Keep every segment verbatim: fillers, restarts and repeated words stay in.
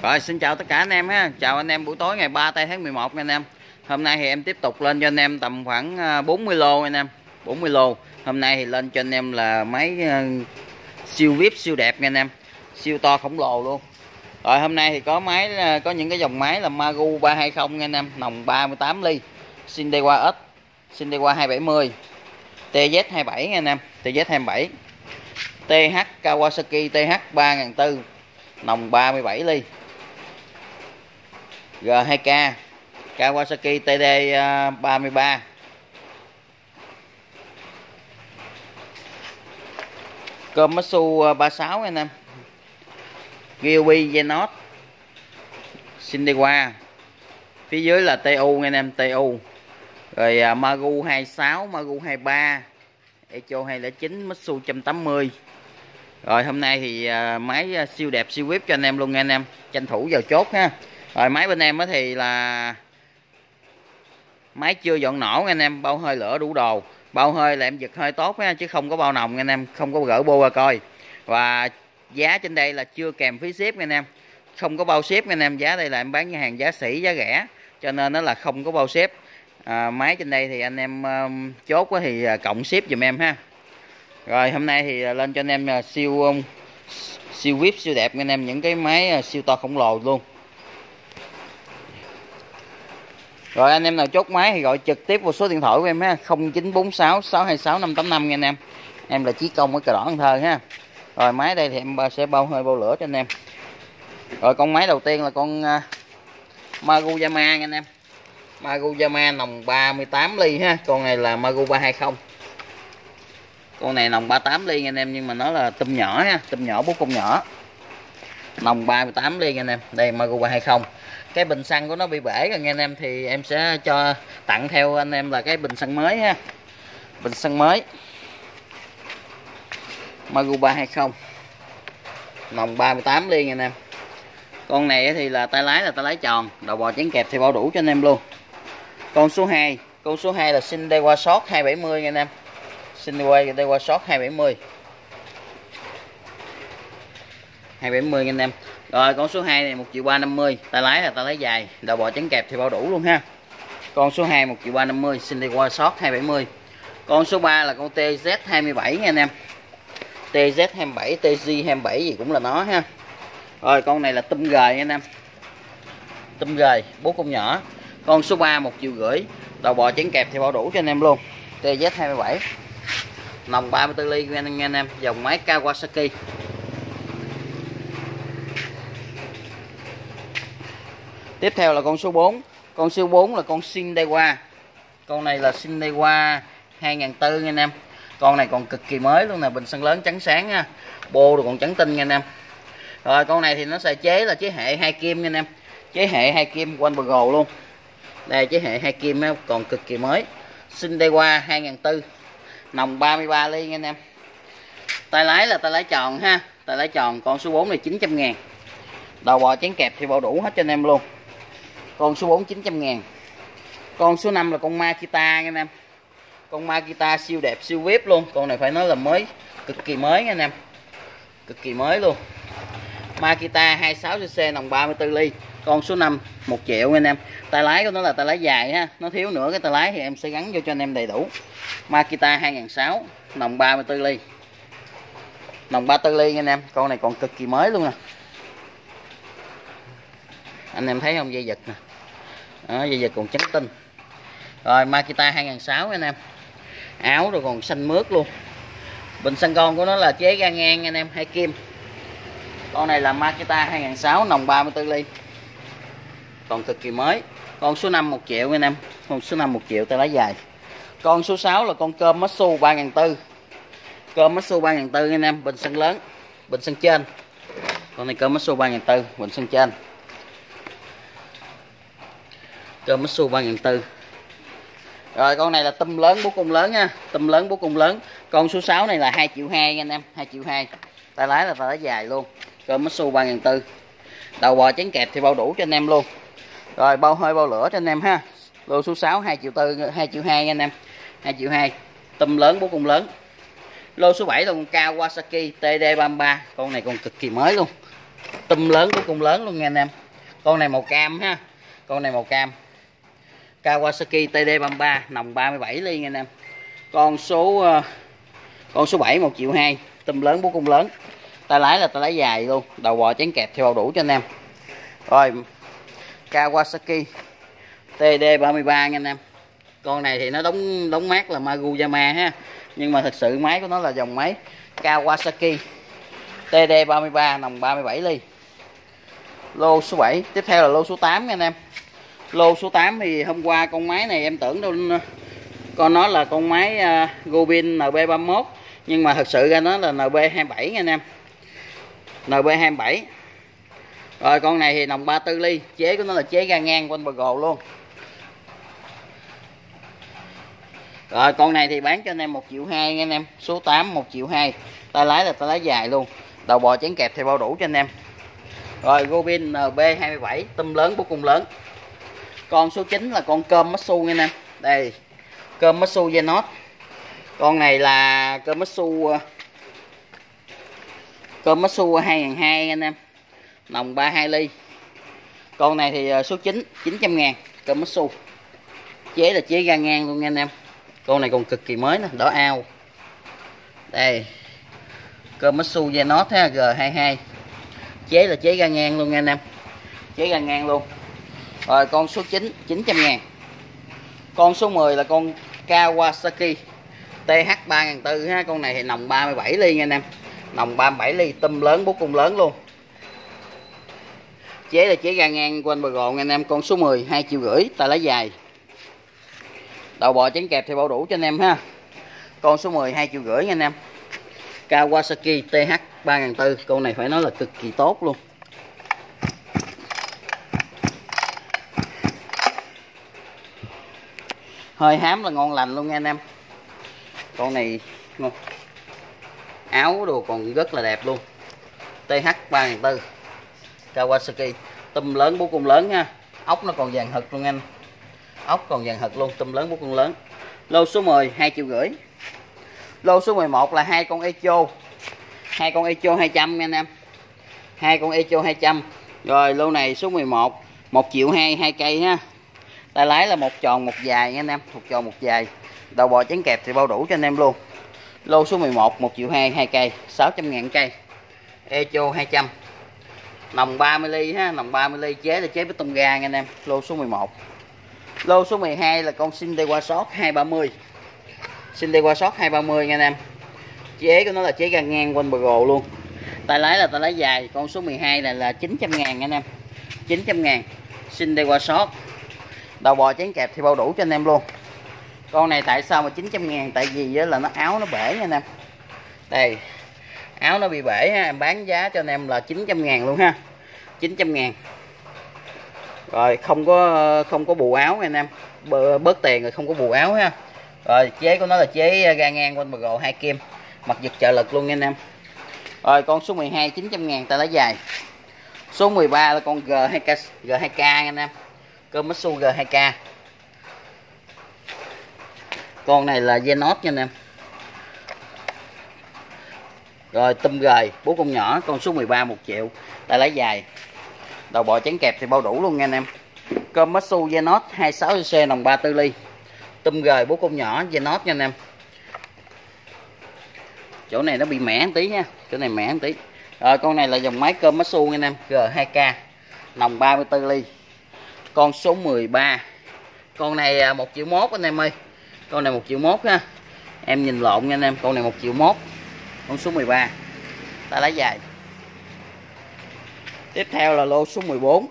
Rồi xin chào tất cả anh em ha. Chào anh em buổi tối ngày ba tây tháng mười một nha anh em. Hôm nay thì em tiếp tục lên cho anh em tầm khoảng bốn mươi lô anh em, bốn mươi lô. Hôm nay thì lên cho anh em là máy siêu vê i pê siêu đẹp nha anh em. Siêu to khổng lồ luôn. Rồi hôm nay thì có máy có những cái dòng máy là Magu ba hai không nha anh em, nòng ba mươi tám ly, Sindewa S, Sindewa hai bảy mươi, tê dét hai bảy nha anh em, tê dét hai bảy, tê hát Kawasaki tê hát ba nghìn bốn trăm, nòng ba mươi bảy ly, giê hai ca Kawasaki tê đê ba mươi ba, Komatsu ba mươi sáu anh em, Ryobi Genos, Sindewa, phía dưới là tê u anh em, tê u, rồi uh, Magu hai mươi sáu, Magu hai mươi ba, Echo hai không chín, Mitsu một trăm tám mươi. Rồi hôm nay thì uh, máy uh, siêu đẹp siêu vê i pê cho anh em luôn nha anh em, tranh thủ vào chốt ha. Rồi máy bên em thì là máy chưa dọn nổ nha anh em, bao hơi lửa đủ đồ, bao hơi là em giật hơi tốt ha, chứ không có bao nòng nha anh em, không có gỡ bô ra coi. Và giá trên đây là chưa kèm phí ship nha anh em, không có bao ship nha anh em. Giá đây là em bán nhà hàng giá sỉ giá rẻ, cho nên nó là không có bao ship. À, máy trên đây thì anh em um, chốt thì uh, cộng ship giùm em ha. Rồi hôm nay thì uh, lên cho anh em uh, siêu um, siêu vê i pê siêu đẹp nha anh em, những cái máy uh, siêu to khổng lồ luôn. Rồi anh em nào chốt máy thì gọi trực tiếp vào số điện thoại của em ha, không chín bốn sáu sáu hai sáu năm tám năm nha anh em. Em là Chí Công ở Cờ Đỏ Cần Thơ ha. Rồi máy đây thì em sẽ bao hơi bao lửa cho anh em. Rồi con máy đầu tiên là con uh, Magu Yamaha nha anh em, Magu Yamaha nòng ba mươi tám ly ha. Con này là Magu ba hai không, con này nòng ba mươi tám ly nha anh em, nhưng mà nó là tum nhỏ ha, tum nhỏ bút công nhỏ, nòng ba mươi tám ly nha anh em. Đây Magu ba hai không, cái bình xăng của nó bị bể rồi nha anh em, thì em sẽ cho tặng theo anh em là cái bình xăng mới ha, bình xăng mới Magu ba hai không, nòng ba mươi tám ly nha anh em. Con này thì là tay lái là tay lái tròn, đầu bò chén kẹp thì bao đủ cho anh em luôn. Con số hai, con số hai là Sindewa Short hai bảy mươi nha anh em, Sindewa Short hai bảy mươi, hai bảy mươi nha anh em. Rồi con số hai này một triệu ba trăm năm mươi, tay lái là tay lái dài, đầu bò chén kẹp thì bao đủ luôn ha. Con số hai một triệu ba trăm năm mươi, Sindewa Short hai bảy mươi. Con số ba là con tê dét hai mươi bảy nha anh em, tê dét hai mươi bảy, tê giê hai mươi bảy gì cũng là nó ha. Rồi con này là tum gời nha anh em, tum gời bố công nhỏ. Con số ba một triệu rưỡi, đầu bò chén kẹp thì bao đủ cho anh em luôn, tê dét hai mươi bảy, nòng ba mươi tư ly nha anh em, dòng máy Kawasaki. Tiếp theo là con số bốn, con số bốn là con Sindewa, con này là Sindewa hai nghìn bốn trăm nha anh em. Con này còn cực kỳ mới luôn nè, bình xăng lớn trắng sáng nha, bô rồi còn trắng tinh nha anh em. Rồi con này thì nó sẽ chế là chế hệ hai kim nha anh em, chế hệ hai kim quanh bờ gồ luôn. Đây chế hệ hai kim á, còn cực kỳ mới, Sindewa hai nghìn bốn trăm, nòng ba mươi ba ly nha anh em. Tay lái là tay lái tròn ha, tay lái tròn. Con số bốn này chín trăm ngàn, đầu bò chén kẹp thì bao đủ hết cho anh em luôn. Con số bốn chín trăm ngàn. Con số năm là con Makita nha anh em, con Makita siêu đẹp siêu vê i pê luôn. Con này phải nói là mới, cực kỳ mới nha anh em, cực kỳ mới luôn. Makita hai mươi sáu xê xê nòng ba mươi tư ly. Con số năm một triệu nha anh em. Tay lái của nó là tay lái dài ha, nó thiếu nữa cái tay lái thì em sẽ gắn vô cho anh em đầy đủ. Makita hai nghìn sáu trăm, nòng ba mươi tư ly, nòng ba mươi tư ly nha anh em. Con này còn cực kỳ mới luôn nè, anh em thấy không, dây giật nè đó, dây giật còn trắng tinh. Rồi Makita hai nghìn sáu trăm nha anh em, áo rồi còn xanh mướt luôn. Bình xăng con của nó là chế ga ngang nha anh em, hai kim. Con này là Makita hai nghìn sáu trăm, nòng ba mươi tư ly, còn cực kỳ mới. Con số năm một triệu nha anh em, con số năm một triệu tay lái dài. Con số sáu là con Komatsu ba nghìn bốn trăm, Komatsu ba nghìn bốn trăm nha anh em, bình xăng lớn, bình xăng trên. Con này Komatsu ba nghìn bốn trăm, bình xăng trên, Komatsu ba nghìn bốn trăm. Rồi con này là tum lớn bố cung lớn nha, tum lớn bố cung lớn. Con số sáu này là hai triệu hai nha anh em, hai triệu hai, tay lái là tay lái dài luôn, Komatsu ba nghìn bốn trăm, đầu bò chén kẹp thì bao đủ cho anh em luôn. Rồi bao hơi bao lửa cho anh em ha. Lô số sáu hai triệu tư, hai triệu hai nha anh em, hai triệu hai, tum lớn bố cung lớn. Lô số bảy là con Kawasaki tê đê ba mươi ba, con này còn cực kỳ mới luôn. Tum lớn của cung lớn luôn nha anh em. Con này màu cam ha. Con này màu cam. Kawasaki T D ba mươi ba, nòng ba mươi bảy ly nha anh em. Con số con số bảy một triệu hai, tum lớn bố cung lớn. Tay lái là tay lái dài luôn, đầu bò chén kẹp theo bao đủ cho anh em. Rồi Kawasaki T D ba mươi ba nha anh em. Con này thì nó đóng đóng mát là Maguyama ha, nhưng mà thật sự máy của nó là dòng máy Kawasaki T D ba mươi ba, nòng ba mươi bảy ly. Lô số bảy, tiếp theo là lô số tám nha anh em. Lô số tám thì hôm qua con máy này em tưởng đâu con nó là con máy uh, Gobin N B ba mươi mốt, nhưng mà thật sự ra nó là N B hai mươi bảy nha anh em. N B hai mươi bảy. Rồi con này thì nòng ba mươi tư ly, chế của nó là chế ga ngang quanh bờ gồ luôn. Rồi con này thì bán cho anh em một triệu hai nha anh em. Số tám một triệu hai. Tay lái là tay lái dài luôn, đầu bò chén kẹp theo bao đủ cho anh em. Rồi Gobin N B hai mươi bảy, tum lớn bố cung lớn. Con số chín là con Komatsu nha anh em. Đây, Komatsu Genos. Con này là Komatsu Komatsu hai nghìn hai trăm anh em. Nòng ba mươi hai ly. Con này thì số chín, chín trăm ngàn. Komatsu. Chế là chế ga ngang luôn nha anh em. Con này còn cực kỳ mới nè, đỏ ao. Đây, Komatsu Genos ha, G hai mươi hai. Chế là chế ga ngang luôn nha anh em. Chế ga ngang luôn. Rồi con số chín, chín trăm ngàn. Con số mười là con Kawasaki T H ba nghìn bốn trăm ha. Con này thì nòng ba mươi bảy ly nha anh em. Nòng ba mươi bảy ly, tum lớn bố cung lớn luôn. Chế là chế ga ngang quanh bờ gồ nha anh em. Con số mười, hai triệu rưỡi, tay lái dài. Đầu bò chén kẹp thì bao đủ cho anh em ha. Con số mười, hai triệu rưỡi nha anh em. Kawasaki T H ba nghìn bốn trăm. Con này phải nói là cực kỳ tốt luôn. Hơi hám là ngon lành luôn nha anh em. Con này ngon. Áo đồ còn rất là đẹp luôn. T H ba nghìn bốn trăm Kawasaki, tum lớn bố cung lớn nha. Ốc nó còn vàng hực luôn anh. Ốc còn vàng hực luôn, tum lớn bố cung lớn. Lô số mười, hai triệu rưỡi. Lô số mười một là hai con Echo. Hai con Echo hai trăm nha anh em. Hai con Echo hai trăm. Rồi lô này số mười một, một triệu hai, hai cây ha. Tay lái là một tròn một dài nha anh em, một tròn một dài. Đầu bò chén kẹp thì bao đủ cho anh em luôn. Lô số mười một, một triệu hai, hai cây, sáu trăm ngàn cây. Echo hai trăm. Nòng ba mươi ly ha, nòng ba mươi ly, chế là chế với tông ga nha anh em. Lô số mười một. Lô số mười hai là con Sindewa Short hai ba mươi. Sindewa Short hai ba mươi nha anh em. Chế của nó là chế ga ngang quanh bờ gồ luôn. Tay lái là tay lái dài. Con số mười hai là là chín trăm ngàn nha anh em. chín trăm ngàn. Sindewa Short. Đầu bò chén kẹp thì bao đủ cho anh em luôn. Con này tại sao mà chín trăm ngàn? Tại vì là nó áo nó bể nha anh em. Đây, áo nó bị bể ha, em bán giá cho anh em là chín trăm ngàn luôn ha. chín trăm ngàn. Rồi không có không có bù áo nha anh em. Bớt tiền rồi không có bù áo ha. Rồi chế của nó là chế ga ngang quanh bờ gồ hai kim, mặt giật trợ lực luôn nha anh em. Rồi con số mười hai, chín trăm ngàn, tay lái dài. Số mười ba là con G hai K, G hai K nha anh em. Komatsu G hai K. Con này là Genos nha anh em. Rồi tum gời, bố con nhỏ. Con số mười ba, một triệu, tay lái dài. Đầu bò chén kẹp thì bao đủ luôn nha anh em. Komatsu Genos hai mươi sáu cc, nòng ba mươi tư ly. Tum gời, bố con nhỏ, Genos nha anh em. Chỗ này nó bị mẻ một tí nha. Chỗ này mẻ một tí. Rồi con này là dòng máy Komatsu nha anh em. G hai K, nòng ba mươi tư ly. Con số mười ba. Con này một triệu mốt anh em ơi. Con này một triệu mốt ha. Em nhìn lộn nha anh em. Con này một triệu mốt. Con số mười ba. Tay lái dài. Tiếp theo là lô số mười bốn.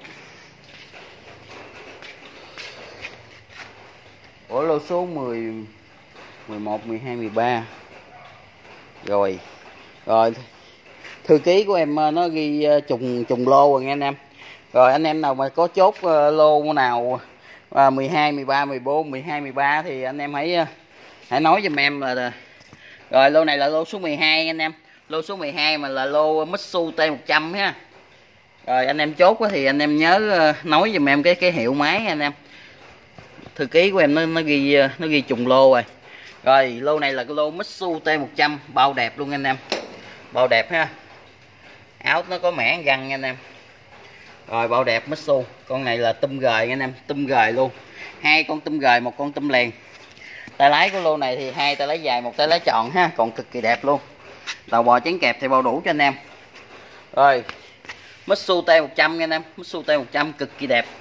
Ủa lô số mười, mười một, mười hai, mười ba. Rồi. Rồi. Thư ký của em nó ghi trùng trùng lô rồi nha anh em. Rồi anh em nào mà có chốt lô nào mười hai, mười ba, mười bốn, mười hai, mười ba thì anh em hãy hãy nói giùm em là. Rồi lô này là lô số mười hai anh em. Lô số mười hai mà là lô Mitsu T một trăm ha. Rồi anh em chốt thì anh em nhớ nói giùm em cái cái hiệu máy anh em. Thư ký của em nó nó ghi nó ghi trùng lô rồi. Rồi lô này là cái lô Mitsu T một trăm, bao đẹp luôn anh em. Bao đẹp ha. áo nó có mẻ găng nha anh em. Rồi bao đẹp Mitsu, con này là tum gời nha anh em, tum gời luôn, hai con tum gời, một con tum lèn. Tay lái của lô này thì hai tay lái dài, một tay lái tròn ha, còn cực kỳ đẹp luôn. Đầu bò chén kẹp thì bao đủ cho anh em. Rồi Mitsu T một trăm nha anh em, Mitsu T một trăm cực kỳ đẹp.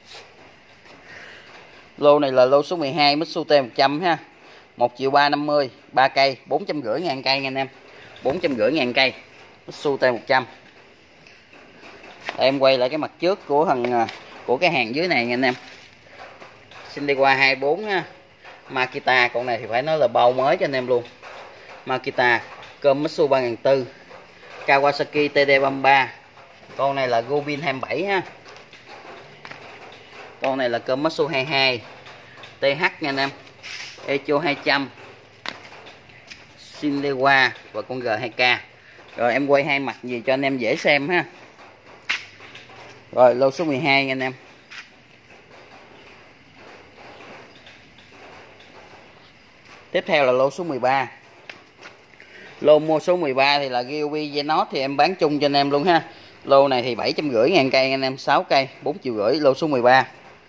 Lô này là lô số mười hai Mitsu T một trăm ha, một triệu ba trăm năm mươi, ba cây, bốn trăm rưỡi ngàn cây nha anh em, bốn trăm rưỡi ngàn cây Mitsu T một trăm. Em quay lại cái mặt trước của thằng của cái hàng dưới này nha anh em. Sindewa hai bốn ha, Makita, con này thì phải nói là bao mới cho anh em luôn. Makita, cơm Mitsu ba nghìn bốn trăm, Kawasaki T D ba mươi ba, con này là Gobin hai mươi bảy ha. Con này là cơm Mitsu hai mươi hai, T H nha anh em, Echo hai trăm, Sindewa và con G hai K. Rồi em quay hai mặt gì cho anh em dễ xem ha. Rồi lô số mười hai nha anh em. Tiếp theo là lô số mười ba. Lô mua số mười ba thì là Ryobi Zenos thì em bán chung cho anh em luôn ha. Lô này thì bảy trăm rưỡi ngàn cây anh em, sáu cây, bốn triệu rưỡi lô số mười ba.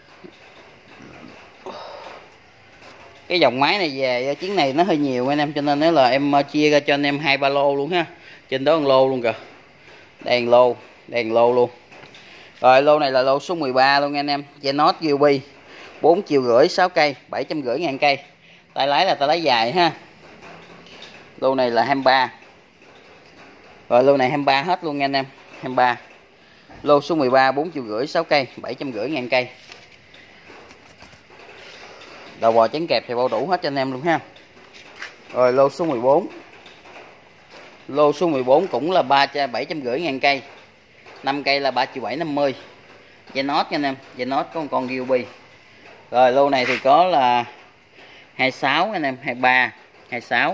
Cái dòng máy này về chuyến này nó hơi nhiều anh em, cho nên nếu là em chia ra cho anh em hai ba lô luôn ha. Trên đó một lô luôn kìa. Đèn lô, đèn lô luôn. Rồi lô này là lô số mười ba luôn nha anh em, Zenos Ryobi, bốn triệu rưỡi, sáu cây, bảy trăm rưỡi ngàn cây. Tay lái là tay lái dài ha. Lô này là hai mươi ba. Rồi lô này hai mươi ba hết luôn nha anh em, hai mươi ba. Lô số mười ba, bốn triệu rưỡi, sáu cây, bảy trăm rưỡi ngàn cây. Đầu bò chén kẹp thì bao đủ hết cho anh em luôn ha. Rồi lô số mười bốn. Lô số mười bốn cũng là bảy trăm rưỡi ngàn cây, năm cây là ba triệu bảy trăm năm mươi. Zenos nha anh em, Zenos có một con Ryobi. Rồi lô này thì có là hai mươi sáu anh em, hai mươi ba, hai mươi sáu.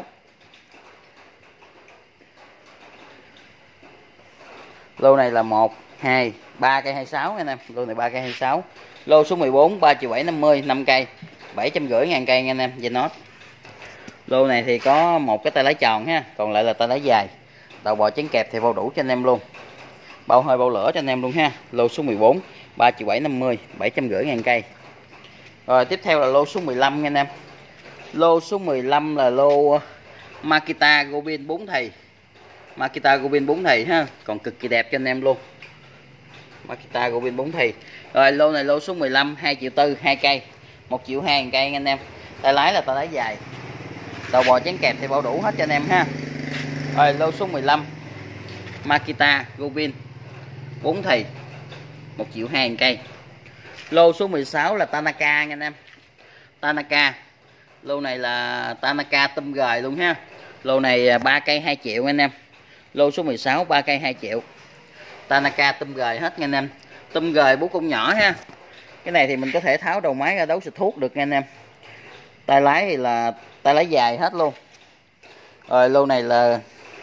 Lô này là một, hai, ba cây hai mươi sáu anh em, lô này ba cây hai mươi sáu. Lô số mười bốn, ba triệu bảy trăm năm mươi, năm cây, bảy trăm rưỡi ngàn cây anh em, Zenos. Lô này thì có một cái tay lái tròn ha, còn lại là tay lái dài. Đầu bò chén kẹp thì bao đủ cho anh em luôn. Bao hơi bao lửa cho anh em luôn ha. Lô số mười bốn, ba triệu bảy trăm năm mươi, bảy trăm rưỡi ngàn cây. Rồi tiếp theo là lô số mười lăm nha anh em. Lô số mười lăm là lô Makita Gobin bốn thầy. Makita Gobin bốn thầy ha, còn cực kỳ đẹp cho anh em luôn. Makita Gobin bốn thầy. Rồi lô này lô số mười lăm, hai triệu tư, hai cây, một triệu hai ngàn cây anh em. Tay lái là tay lái dài. Đầu bò chén kẹp thì bao đủ hết cho anh em ha. Rồi lô số mười lăm Makita Gobin bốn thầy, một triệu hai ngàn cây. Lô số mười sáu là Tanaka nha anh em. Tanaka. Lô này là Tanaka tum gời luôn ha. Lô này ba cây hai triệu anh em. Lô số mười sáu, ba cây hai triệu. Tanaka tum gời hết nha anh em. Tum gời bú cung nhỏ ha. Cái này thì mình có thể tháo đầu máy ra đấu xịt thuốc được nha anh em. Tay lái thì là tay lái dài hết luôn. Rồi lô này là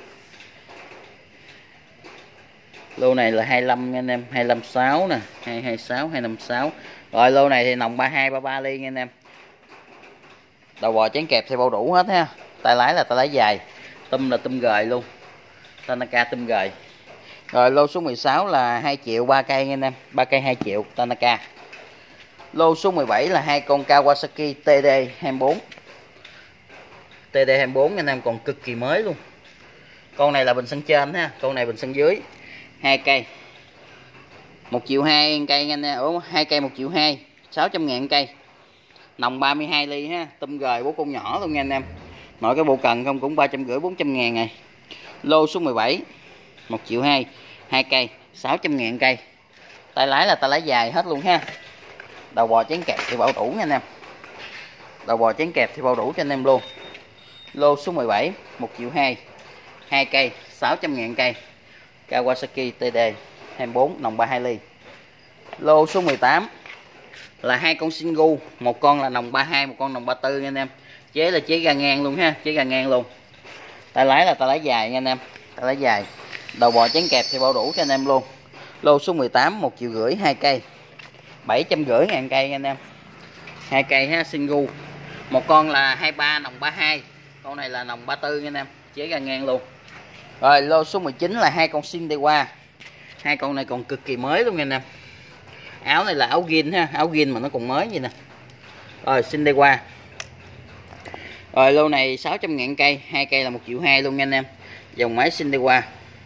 lô này là hai mươi lăm nha anh em, hai lăm sáu nè, hai hai sáu, hai năm sáu. Rồi lô này thì nòng ba hai, ba ba ly nha anh em. Đầu bò chén kẹp thì bao đủ hết ha. Tay lái là tay lái dài. Tum là tum gời luôn. Tanaka tum gời. Rồi lô số mười sáu là hai triệu, ba cây nha anh em, ba cây hai triệu Tanaka. Lô số mười bảy là hai con Kawasaki T D hai mươi bốn. T D hai mươi bốn nha anh em, còn cực kỳ mới luôn. Con này là bình xăng trên ha, con này bình xăng dưới. Hai cây. một triệu hai cây nha anh em. Ủa, hai cây một triệu hai, sáu trăm ngàn cây. Nòng ba mươi hai ly ha, tum gời bố con nhỏ luôn nha anh em. Mọi cái bộ cần không cũng ba trăm rưỡi, bốn trăm ngàn này. Lô số mười bảy, một triệu hai, hai cây, sáu trăm ngàn cây. Tay lái là tay lái dài hết luôn ha. Đầu bò chén kẹp thì bao đủ nha anh em. Đầu bò chén kẹp thì bao đủ cho anh em luôn. Lô số mười bảy, một triệu hai, hai cây, sáu trăm ngàn cây. Kawasaki T D hai mươi bốn, nòng ba mươi hai ly. Lô số mười tám là hai con Singu, một con là nòng ba mươi hai, một con nòng ba mươi tư nha anh em. Chế là chế ga ngang luôn ha, chế ga ngang luôn. Tay lái là tay lái dài nha anh em, tay lái dài. Đầu bò chén kẹp thì bao đủ cho anh em luôn. Lô số mười tám, một triệu rưỡi, hai cây, bảy trăm rưỡi ngàn cây nha anh em. Hai cây ha, Singu. Một con là hai mươi ba, nòng ba mươi hai, con này là nòng ba mươi tư nha anh em, chế ga ngang luôn. Rồi lô số mười chín là hai con xin đây qua. Hai con này còn cực kỳ mới luôn nha anh em. Áo này là áo jean ha, áo jean mà nó còn mới vậy nè. Rồi xin đây qua. Rồi lô này sáu trăm ngàn cây, hai cây là một triệu hai luôn nha anh em. Dòng máy xin đây qua.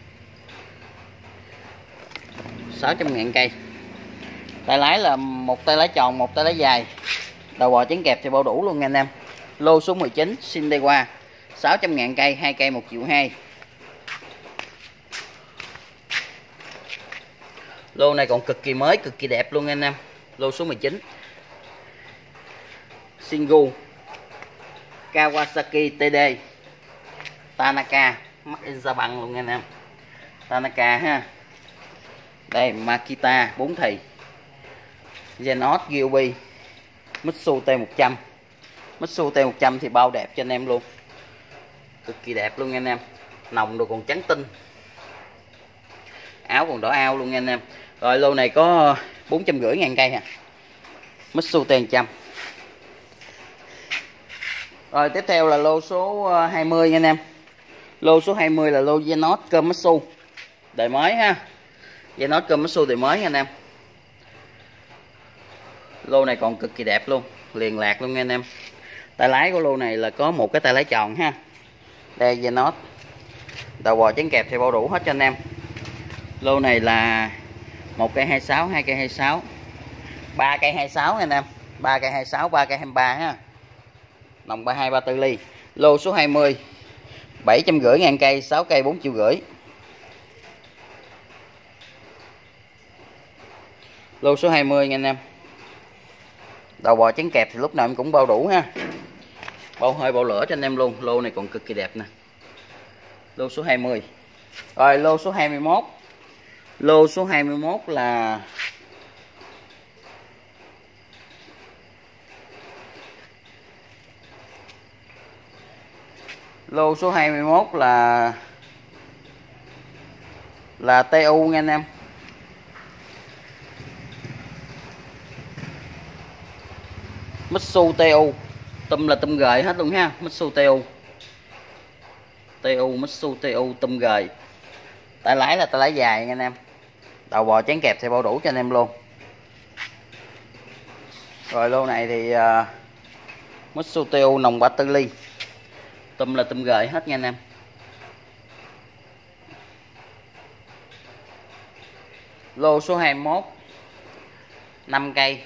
sáu trăm ngàn cây. Tay lái là một tay lái tròn, một tay lái dài. Đầu bò chén kẹp thì bao đủ luôn nha anh em. Lô số mười chín xin đây qua. sáu trăm ngàn cây, hai cây một triệu hai. Lô này còn cực kỳ mới, cực kỳ đẹp luôn nha anh em. Lô số mười chín. Singu Kawasaki tê đê Tanaka mắc in ra bằng luôn nha anh em. Tanaka ha. Đây Makita bốn thì Genos Gilby Mitsu T một trăm. Mitsu T một trăm thì bao đẹp cho anh em luôn. Cực kỳ đẹp luôn nha anh em. Nòng đồ còn trắng tinh. Áo còn đỏ ao luôn nha anh em. Rồi lô này có bốn trăm rưỡi ngàn cây ha. Mitsu T một trăm. Rồi tiếp theo là lô số hai mươi nha anh em. Lô số hai mươi là lô Genos Komatsu đời mới ha. Genos Komatsu đời mới nha anh em. Lô này còn cực kỳ đẹp luôn, liền lạc luôn nha anh em. Tay lái của lô này là có một cái tay lái tròn ha. Đây Genos. Đầu bò chén kẹp thì bao đủ hết cho anh em. Lô này là một cây hai mươi sáu, hai cây hai mươi sáu, ba cây hai mươi sáu nha anh em. ba cây hai mươi sáu, ba cây hai mươi ba ha. Nòng ba hai ba tư ly. Lô số hai mươi bảy trăm rưỡi ngàn cây, sáu cây bốn triệu rưỡi. Lô số hai mươi nha anh em. Đầu bò chén kẹp thì lúc nào em cũng bao đủ ha. Bao hơi bao lửa cho anh em luôn. Lô này còn cực kỳ đẹp nè. Lô số hai mươi. Rồi lô số hai mươi mốt. Lô số hai mươi mốt là Lô số hai mươi mốt là là tê u nha anh em. Mitsu tê u. Tùm là tùm gời hết luôn ha. Mitsu tê u. tê u Mitsu tê u tùm gời. Tay lái là tay lái dài nha anh em. Đầu bò chén kẹp thì bao đủ cho anh em luôn. Rồi lô này thì uh, Mitsu tê u nòng ba tư ly. Tùm là tùm gời hết nha anh em. Lô số hai mươi mốt năm cây.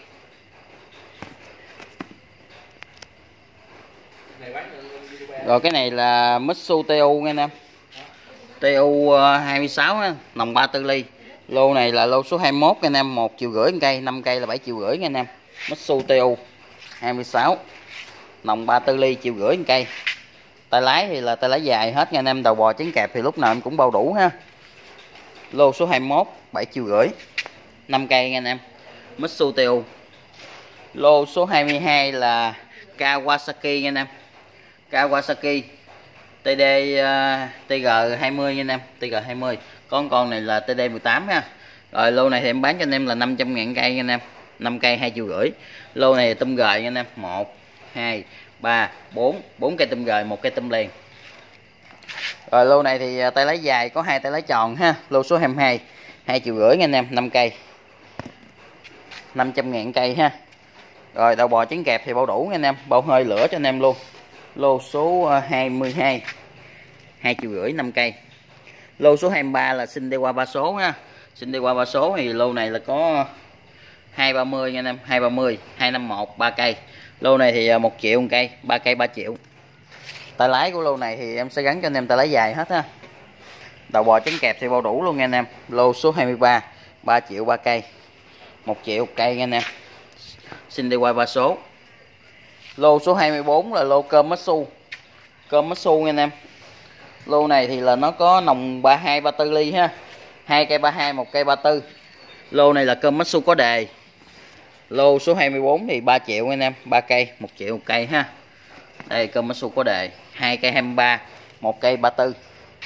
Rồi cái này là Mitsu tê u nha anh em. tê u hai mươi sáu á, nòng ba tư ly. Lô này là lô số hai mươi mốt nha anh em, một triệu rưỡi cây, năm cây là bảy triệu rưỡi nha anh em. Mitsu tê u hai mươi sáu nòng ba tư ly, triệu rưỡi cây. Tay lái thì là tay lái dài hết nha anh em. Đầu bò chén kẹp thì lúc nào em cũng bao đủ ha. Lô số hai mươi mốt bảy triệu rưỡi, năm cây nha anh em. Mitsu tê u. Lô số hai mươi hai là Kawasaki nha anh em. Kawasaki tê đê uh, tê giê hai mươi nha anh em. tê giê hai mươi. Con con này là tê đê mười tám ha. Rồi lô này thì em bán cho anh em là năm trăm ngàn cây nha anh em. năm cây hai triệu rưỡi. Lô này tôm gời nha anh em. một hai ba bốn, bốn cây tôm gời, một cây tôm liền. Rồi lô này thì tay lái dài có hai tay lái tròn ha. Lô số hai mươi hai hai triệu rưỡi nha anh em, năm cây. năm trăm ngàn cây ha. Rồi đầu bò chén kẹp thì bao đủ nha anh em, bao hơi lửa cho anh em luôn. Lô số hai mươi hai hai triệu rưỡi, năm cây. Lô số hai mươi ba là xin đi qua ba số ha. Xin đi qua ba số thì lô này là có hai ba mươi nha anh em, hai ba mươi, hai năm một, ba cây. Lô này thì một triệu một cây, ba cây ba triệu. Tay lái của lô này thì em sẽ gắn cho anh em tay lái dài hết ha. Đầu bò chén kẹp thì bao đủ luôn nha anh em. Lô số hai mươi ba ba triệu ba cây, một triệu một cây nha anh em. Xin đi qua ba số. Lô số hai mươi bốn là lô Komatsu. Komatsu nha anh em. Lô này thì là nó có nòng ba hai ba tư ly ha. Hai cây ba hai, một cây ba tư. Lô này là Komatsu có đề. Lô số hai mươi bốn thì ba triệu nha anh em, ba cây, một triệu một cây ha. Đây Komatsu có đề, hai cây hai mươi ba, một cây ba tư.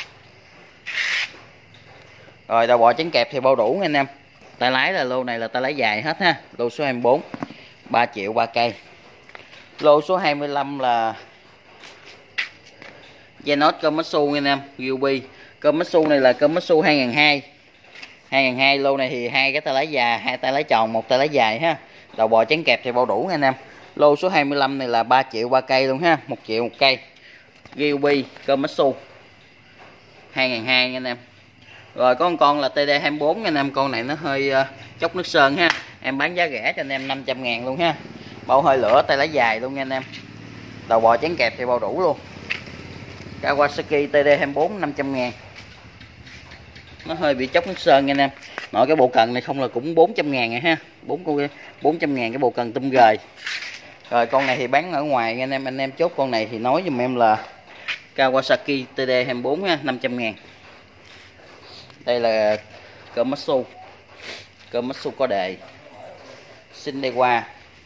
Rồi đầu bò chén kẹp thì bao đủ nha anh em. Tay lái là lô này là tay lái dài hết ha. Lô số hai mươi bốn ba triệu ba cây. Lô số hai mươi lăm là Genos Komatsu nha anh em, Gilby Cơm Matsu này là cơm Matsu hai nghìn hai trăm. hai nghìn hai trăm lô này thì hai cái tay lái dài, hai tay lái tròn, một tay lái dài ha. Đầu bò chén kẹp thì bao đủ nha anh em. Lô số hai mươi lăm này là ba triệu ba cây luôn ha, một triệu một cây. Ryobi cơm Matsu hai nghìn hai trăm nha anh em. Rồi có một con là T D hai mươi bốn nha anh em, con này nó hơi uh, chốc nước sơn ha. Em bán giá rẻ cho anh em năm trăm ngàn luôn ha. Bao hơi lửa, tay lái dài luôn nha anh em. Đầu bò chén kẹp thì bao đủ luôn. Kawasaki T D hai mươi bốn năm trăm ngàn. Nó hơi bị chốc nước sơn nha anh em. Nội cái bộ cần này không là cũng bốn trăm ngàn ha. bốn trăm ngàn cái bộ cần tum gời. Rồi con này thì bán ở ngoài nha anh em. Anh em chốt con này thì nói giùm em là Kawasaki T D hai mươi bốn ha, năm trăm ngàn. Đây là cơm Matsu. Cơm Matsu có đề Shindewa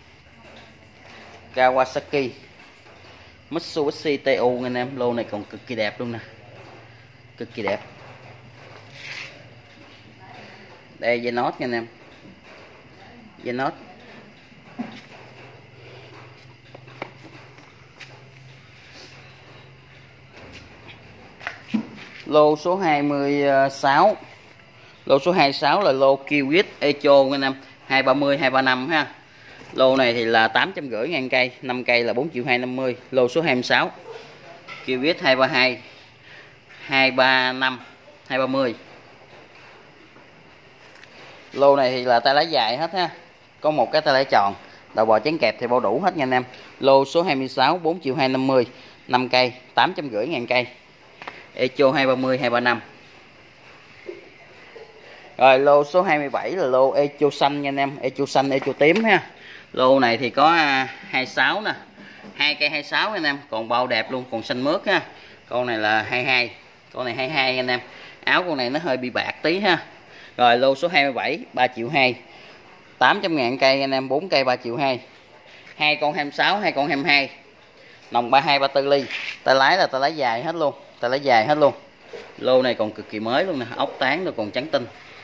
Kawasaki Mitsubishi tê u anh em. Lô này còn cực kỳ đẹp luôn nè, cực kỳ đẹp. Đây dây nốt nha anh em, dây nốt. Lô số hai mươi sáu. Lô số hai mươi sáu là lô Kiwis Echo anh em, hai ba mươi hai ba năm ha. Lô này thì là tám trăm rưỡi ngàn cây, năm cây là bốn triệu hai trăm năm mươi. Lô số hai mươi sáu Kiwis hai ba hai hai ba năm hai ba mươi. Lô này thì là tay lái dài hết ha, có một cái tay lái tròn. Đầu bò chén kẹp thì bao đủ hết nha anh em. Lô số hai mươi sáu bốn triệu hai trăm năm mươi, năm cây tám trăm rưỡi ngàn cây. Echo hai ba mươi hai ba năm. Rồi lô số hai mươi bảy là lô Echo xanh nha anh em, Echo xanh, Echo tím ha. Lô này thì có hai mươi sáu nè, hai cây hai mươi sáu anh em, còn bao đẹp luôn, còn xanh mướt ha. Con này là hai mươi hai, con này hai mươi hai anh em. Áo con này nó hơi bị bạc tí ha. Rồi lô số hai mươi bảy ba triệu hai, tám trăm ngàn cây anh em, bốn cây ba triệu hai. Hai con hai mươi sáu, hai con hai mươi hai. Nòng ba hai ba tư ly. Tay lái là tay lái dài hết luôn, tay lái dài hết luôn. Lô này còn cực kỳ mới luôn nè, ốc tán nó còn trắng tinh.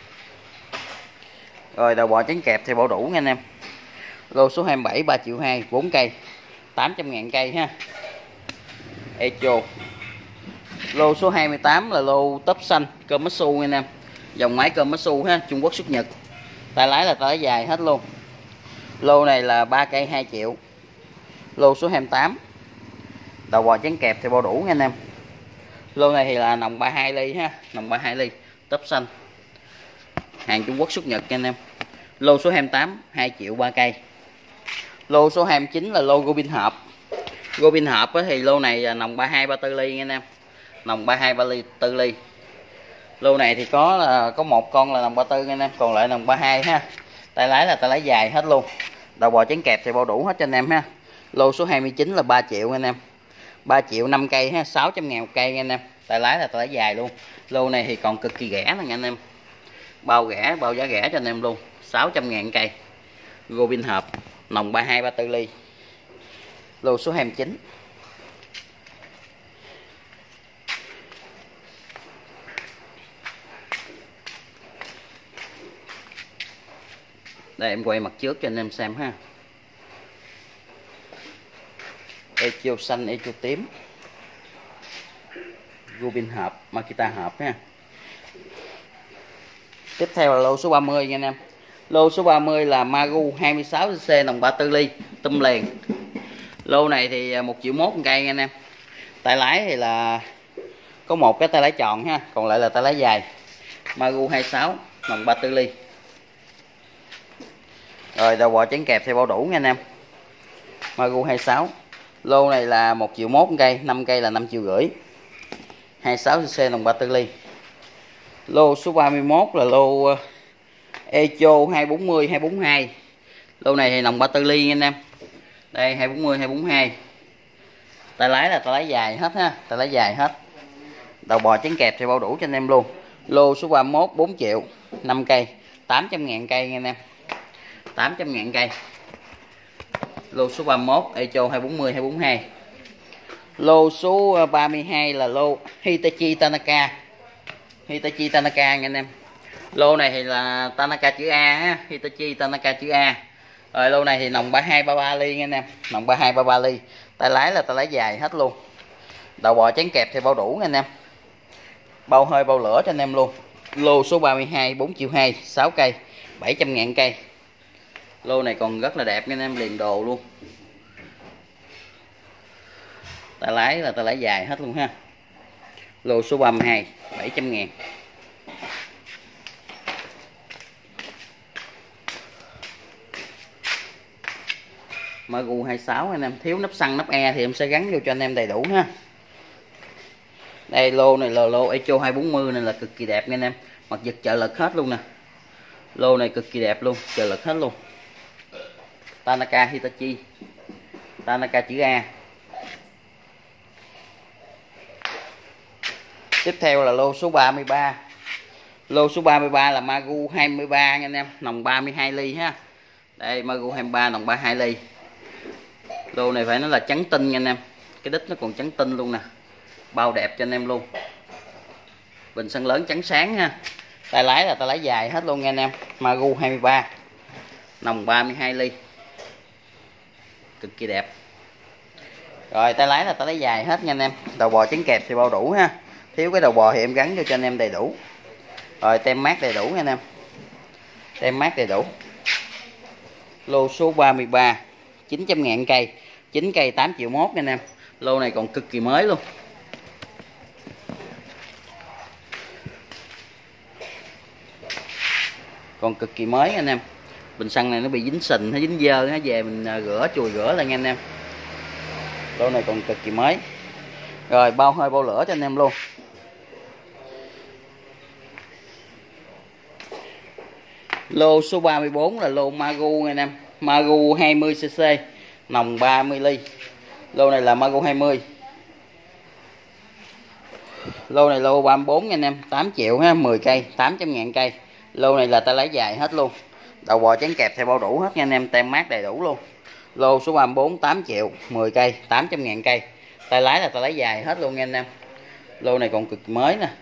Rồi đầu bò chén kẹp thì bao đủ nha anh em. Lô số hai mươi bảy ba triệu hai, bốn cây tám trăm ngàn cây ha. Echo. Lô số hai mươi tám là lô tốp xanh cơm Matsu nha anh em, dòng máy cơm Matsu ha, Trung Quốc xuất Nhật. Tay lái là tay lái dài hết luôn. Lô này là ba cây hai triệu. Lô số hai mươi tám. Đầu bò chén kẹp thì bao đủ nha anh em. Lô này thì là nòng ba mươi hai ly ha, nòng ba mươi hai ly, tốp xanh, hàng Trung Quốc xuất Nhật nha anh em. Lô số hai mươi tám hai triệu ba cây. Lô số hai mươi chín là lô Robin hộp. Robin hộp thì lô này là nòng ba mươi hai ba tư ly nha anh em, nòng ba mươi hai ba ly tư ly. Lô này thì có là có một con là nòng ba mươi tư nha anh em, còn lại nòng ba mươi hai ha. Tay lái là tay lái dài hết luôn. Đầu bò chén kẹp thì bao đủ hết cho anh em ha. Lô số hai mươi chín là ba triệu nha anh em, ba triệu năm cây ha, sáu trăm ngàn một cây nha anh em. Tay lái là tay lái dài luôn. Lô này thì còn cực kỳ rẻ nè anh em, bao rẻ, bao giá rẻ cho anh em luôn, sáu trăm ngàn cây. Robin hộp, nòng ba mươi hai ba tư ly. Lô số hai mươi chín. Đây em quay mặt trước cho anh em xem ha. Echo xanh, Echo tím, Robin hộp, Makita hộp ha. Tiếp theo là lô số ba mươi nha anh em. Lô số ba mươi là Maru hai mươi sáu xê xê nòng ba mươi tư ly, tum liền. Lô này thì một triệu mốt một cây nha anh em. Tay lái thì là có một cái tay lái tròn ha, còn lại là tay lái dài. Maru hai mươi sáu nòng ba mươi tư ly. Rồi đầu bò chén kẹp thì bao đủ nha anh em. Maru hai mươi sáu. Lô này là một triệu mốt một cây, năm cây là năm triệu rưỡi. hai mươi sáu xê xê nòng ba mươi tư ly. Lô số ba mươi mốt là lô Echo hai bốn mươi hai bốn hai. Lô này thì nòng ba mươi tư ly nha anh em. Đây hai bốn mươi hai bốn hai. Tay lái là tay lái dài hết ha, tay lái dài hết. Đầu bò chén kẹp thì bao đủ cho anh em luôn. Lô số ba mươi mốt bốn triệu, năm cây, tám trăm ngàn cây nha anh em. tám trăm ngàn cây. Lô số ba mươi mốt Echo hai bốn mươi hai bốn hai. Lô số ba mươi hai là lô Hitachi Tanaka. Hitachi Tanaka nha anh em. Lô này thì là Tanaka chữ A ha, Hitachi Tanaka chữ A. Rồi lô này thì nòng ba mươi hai ba mươi ba ly nha anh em, nòng ba mươi hai ba mươi ba ly. Tay lái là tay lái dài hết luôn. Đầu bò chén kẹp thì bao đủ nha anh em. bao hơi bao lửa cho anh em luôn. Lô số ba mươi hai bốn triệu hai, sáu cây, bảy trăm ngàn cây. Lô này còn rất là đẹp nha anh em, liền đồ luôn. Tay lái là tay lái dài hết luôn ha. Lô số ba mươi hai, bảy trăm ngàn. Magu hai mươi sáu anh em, thiếu nắp xăng nắp e thì em sẽ gắn vô cho anh em đầy đủ ha. Đây lô này là lô Echo hai bốn mươi, nên là cực kỳ đẹp nha anh em. Mặt giật trợ lực hết luôn nè. Lô này cực kỳ đẹp luôn, trợ lực hết luôn. Tanaka Hitachi, Tanaka chữ A. Tiếp theo là lô số ba mươi ba. Lô số ba mươi ba là Magu hai mươi ba nha anh em, nòng ba mươi hai ly ha. Đây Magu hai mươi ba nòng ba mươi hai ly. Lô này phải nói là trắng tinh nha anh em. Cái đít nó còn trắng tinh luôn nè. Bao đẹp cho anh em luôn. Bình xăng lớn trắng sáng ha. Tay lái là tay lái dài hết luôn nha anh em. Magu hai mươi ba nòng ba mươi hai ly. Cực kỳ đẹp. Rồi tay lái là tay lái dài hết nha anh em. Đầu bò trắng kẹp thì bao đủ ha. Thiếu cái đầu bò thì em gắn vô cho anh em đầy đủ. Rồi tem mát đầy đủ nha anh em. Tem mát đầy đủ. Lô số ba mươi ba, chín trăm ngàn cây, chín cây tám triệu mốt nha anh em. Lô này còn cực kỳ mới luôn. Còn cực kỳ mới nha anh em. Bình xăng này nó bị dính sình hay dính dơ, nó về mình rửa chùi rửa lại nha anh em. Lô này còn cực kỳ mới. Rồi bao hơi bao lửa cho anh em luôn. Lô số ba mươi bốn là lô Magu nha anh em. Magu hai mươi xê xê, nòng ba mươi ly. Lô này là Magu hai mươi. Lô này lô ba mươi bốn nha anh em, tám triệu ha, mười cây, tám trăm ngàn cây. Lô này là tay lái dài hết luôn. Đầu bò trắng kẹp theo bao đủ hết nha anh em, tem mát đầy đủ luôn. Lô số ba mươi bốn, tám triệu, mười cây, tám trăm ngàn cây. Tay lái là tay lái dài hết luôn nha anh em. Lô này còn cực mới nè.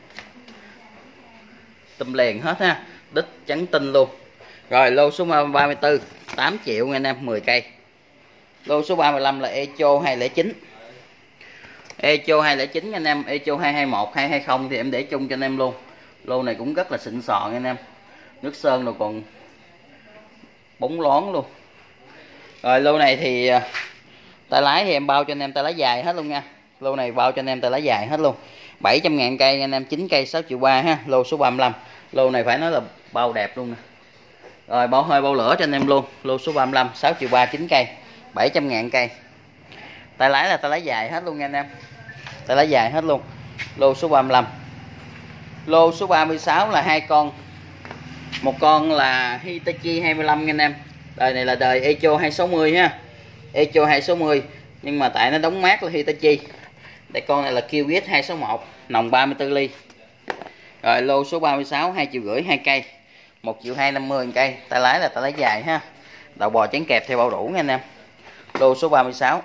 Tùm liền hết ha, đít trắng tinh luôn. Rồi lô số ba mươi tư, tám triệu nha anh em, mười cây. Lô số ba mươi lăm là Echo hai không chín. Echo hai không chín nha anh em, Echo hai hai một, hai hai không thì em để chung cho anh em luôn. Lô này cũng rất là xịn sò nha anh em. Nước sơn rồi còn bóng lón luôn. Rồi lô này thì tay lái thì em bao cho anh em tay lái dài hết luôn nha. Lô này bao cho anh em tay lái dài hết luôn. bảy trăm ngàn cây nha anh em, chín cây sáu triệu ba ha. Lô số ba mươi lăm. Lô này phải nói là bao đẹp luôn nè. Rồi bao hơi bao lửa cho anh em luôn. Lô số ba mươi lăm, sáu triệu ba, chín cây, bảy trăm ngàn cây. Tay lái là tay lái dài hết luôn nha anh em. Tay lái dài hết luôn. Lô số ba mươi lăm. Lô số ba mươi sáu là hai con. Một con là Hitachi hai mươi lăm nha anh em. Đời này là đời Echo hai sáu mươi ha. Echo hai sáu mươi, nhưng mà tại nó đóng mát là Hitachi. Đây con này là Q S hai sáu một, nòng ba mươi tư ly. Rồi lô số ba mươi sáu, hai triệu rưỡi, hai cây, một triệu hai năm mươi cây. Tay lái là tay lái dài ha. Đầu bò trắng kẹp theo bao đủ nha anh em. Lô số ba mươi sáu.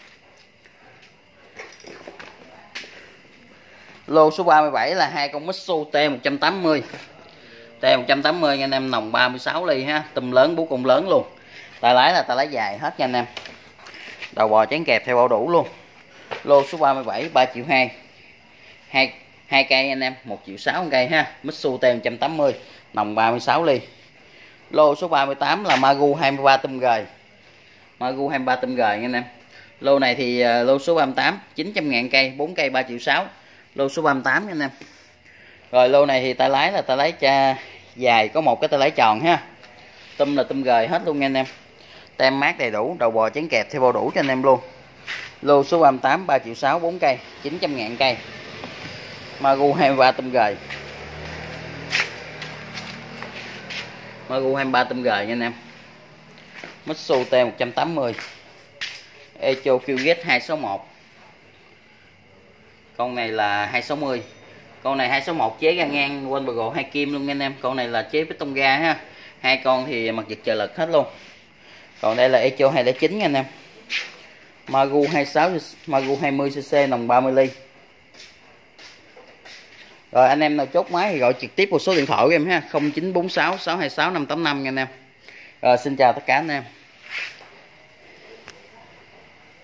Lô số ba mươi bảy là hai con Mitsu T một trăm tám mươi. T một trăm tám mươi nha anh em, nòng ba mươi sáu ly ha, tùm lớn bú cung lớn luôn. Tay lái là tay lái dài hết nha anh em. Đầu bò trắng kẹp theo bao đủ luôn. Lô số ba mươi bảy, ba triệu hai. Hai hai cây anh em, một triệu sáu cây ha. Mitsu T một trăm tám mươi, nòng ba mươi sáu ly. Lô số ba mươi tám là Magu hai mươi ba tôm gời. Magu hai mươi ba tôm gời nha anh em. Lô này thì uh, lô số ba mươi tám, chín trăm ngàn cây, bốn cây ba triệu sáu. Lô số ba mươi tám nha anh em. Rồi lô này thì tay lái là tay lái cha dài, có một cái tay lái tròn ha. Tôm là tôm gời hết luôn nha anh em. Tem mát đầy đủ, đầu bò trắng kẹp theo bao đủ cho anh em luôn. Lô số ba mươi tám, ba triệu sáu, bốn cây, chín trăm ngàn cây. Magu hai mươi ba tôm gời. Magu hai mươi ba tôm gời nha anh em. Mitsu T một trăm tám mươi. Echo Q S hai sáu một. Con này là hai sáu mươi. Con này hai sáu một chế ga ngang quên bờ gồ hai kim luôn nha anh em. Con này là chế với tông ga ha. Hai con thì mặt giật trợ lực hết luôn. Còn đây là Echo hai không chín nha anh em. Magu hai mươi sáu, Magu hai mươi xê xê, nòng ba mươi ly. Rồi anh em nào chốt máy thì gọi trực tiếp vào số điện thoại của em ha, không chín bốn sáu, sáu hai sáu, năm tám năm nha anh em. Rồi xin chào tất cả anh em.